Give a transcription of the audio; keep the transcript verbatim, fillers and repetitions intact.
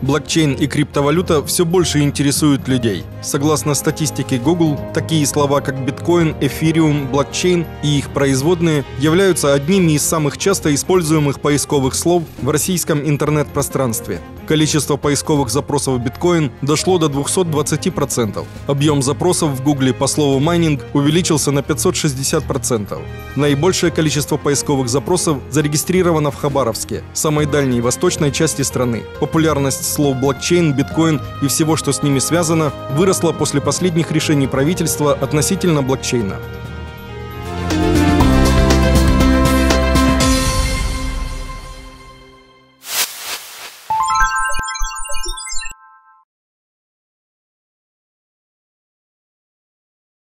Блокчейн и криптовалюта все больше интересуют людей. Согласно статистике Google, такие слова, как биткоин, эфириум, блокчейн и их производные являются одними из самых часто используемых поисковых слов в российском интернет-пространстве. Количество поисковых запросов биткоин дошло до двухсот двадцати процентов. Объем запросов в Гугле по слову «майнинг» увеличился на пятьсот шестьдесят процентов. Наибольшее количество поисковых запросов зарегистрировано в Хабаровске, самой дальней восточной части страны. Популярность слов блокчейн, биткоин и всего, что с ними связано, выросла после последних решений правительства относительно блокчейна.